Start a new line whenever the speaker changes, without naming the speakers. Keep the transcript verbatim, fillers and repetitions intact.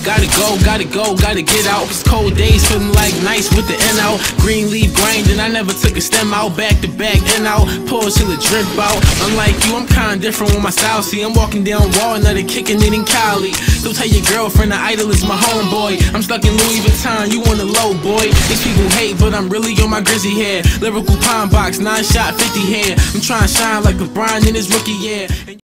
Gotta go, gotta go, gotta get out. It's cold days, feeling like nice with the N out. Green leaf grinding, I never took a stem out. Back to back, in out, pause till it drip out. Unlike you, I'm kinda different with my style. See, I'm walking down wall, another kicking it in Cali. Don't tell your girlfriend the idol is my homeboy. I'm stuck in Louis Vuitton, you on the low, boy. These people hate, but I'm really on my grizzly hair. Lyrical pine box, nine shot, fifty hair. I'm trying to shine like LeBron in his rookie year.